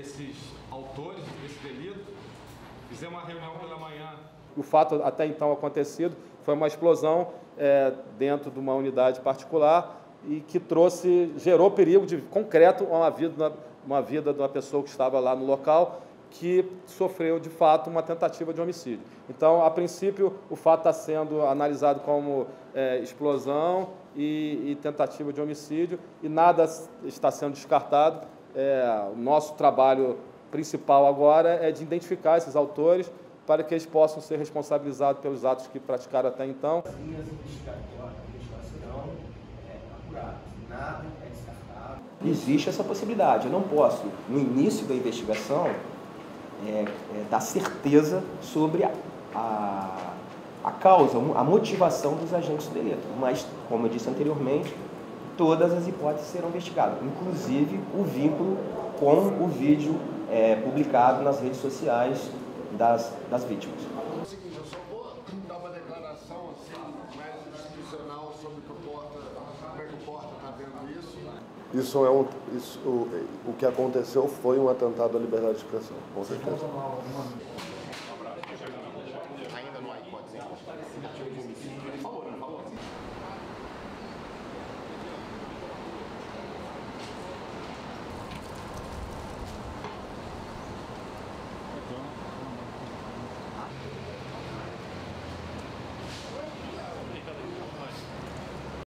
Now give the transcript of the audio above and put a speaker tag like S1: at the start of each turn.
S1: esses autores desse delito. Fizemos uma reunião pela manhã.
S2: O fato até então acontecido foi uma explosão dentro de uma unidade particular e que gerou perigo concreto a uma vida de uma pessoa que estava lá no local, que sofreu, de fato, uma tentativa de homicídio. Então, a princípio, o fato está sendo analisado como explosão e tentativa de homicídio, e nada está sendo descartado. O nosso trabalho principal agora é de identificar esses autores para que eles possam ser responsabilizados pelos atos que praticaram até então.
S3: As linhas investigações serão apuradas, nada é descartado. Existe essa possibilidade. Eu não posso, no início da investigação, dar certeza sobre a causa, a motivação dos agentes do delito. Mas, como eu disse anteriormente, todas as hipóteses serão investigadas, inclusive o vínculo com o vídeo publicado nas redes sociais das vítimas.
S4: É o seguinte, eu só vou dar uma declaração assim, mais institucional sobre como é que o Porta está vendo isso.
S5: O que aconteceu foi um atentado à liberdade de expressão, com certeza.